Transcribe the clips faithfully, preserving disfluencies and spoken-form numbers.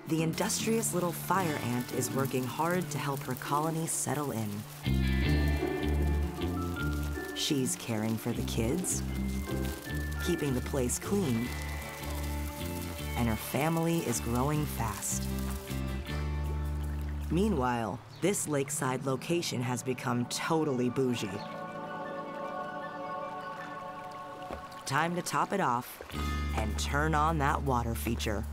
the industrious little fire ant is working hard to help her colony settle in. She's caring for the kids, keeping the place clean, and her family is growing fast. Meanwhile, this lakeside location has become totally bougie. Time to top it off and turn on that water feature.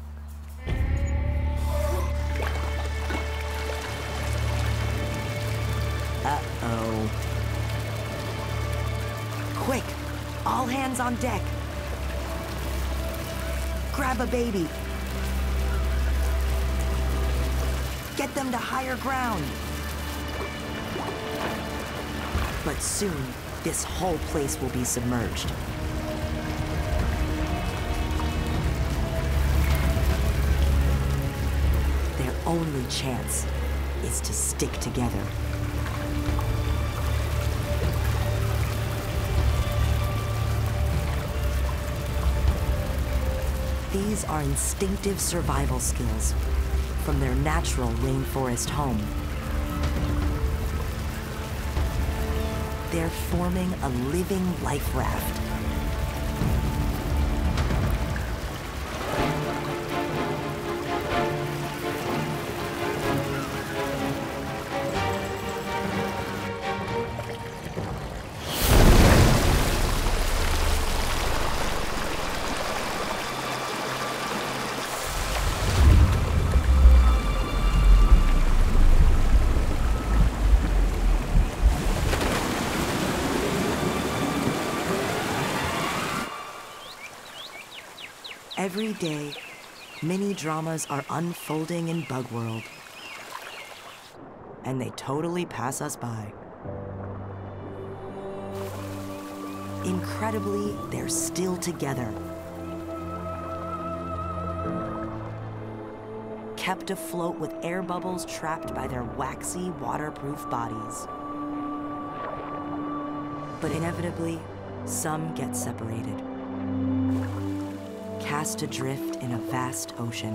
Uh-oh. Quick, all hands on deck. Grab a baby. Get them to higher ground. But soon, this whole place will be submerged. Their only chance is to stick together. These are instinctive survival skills from their natural rainforest home. They're forming a living life raft. Every day, mini dramas are unfolding in Bug World. And they totally pass us by. Incredibly, they're still together. Kept afloat with air bubbles trapped by their waxy, waterproof bodies. But inevitably, some get separated. Cast adrift in a vast ocean.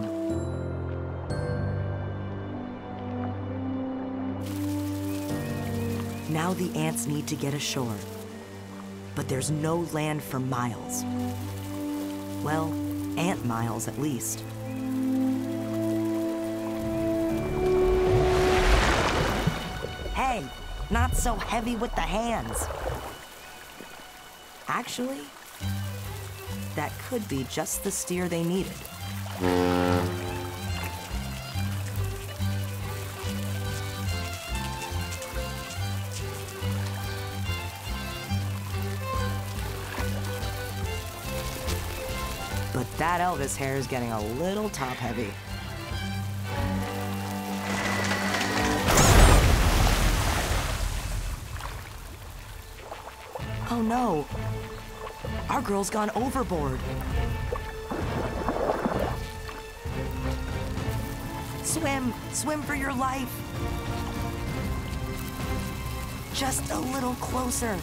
Now the ants need to get ashore, but there's no land for miles. Well, ant miles at least. Hey, not so heavy with the hands. Actually, that could be just the steer they needed. But that Elvis hair is getting a little top-heavy. Oh no! Our girl's gone overboard. Swim, swim for your life. Just a little closer.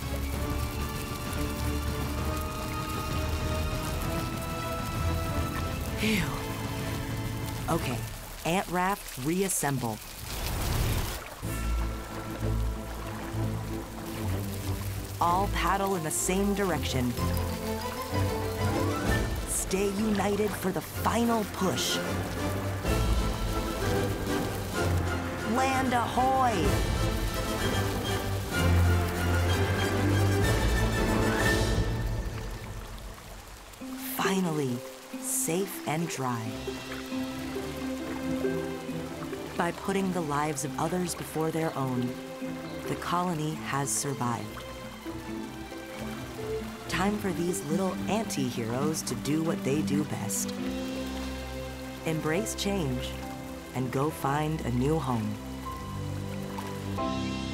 Phew. Okay, ant raft reassemble. All paddle in the same direction. Stay united for the final push. Land ahoy! Finally, safe and dry. By putting the lives of others before their own, the colony has survived. Time for these little anti-heroes to do what they do best. Embrace change and go find a new home.